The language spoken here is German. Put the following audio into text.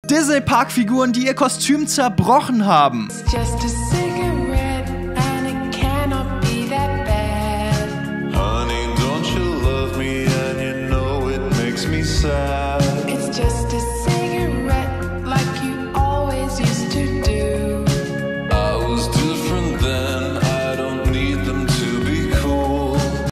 Disney-Park-Figuren, die ihr Kostüm zerbrochen haben. Just a cigarette and it cannot be that bad. Honey, don't you love me and you know it makes me sad.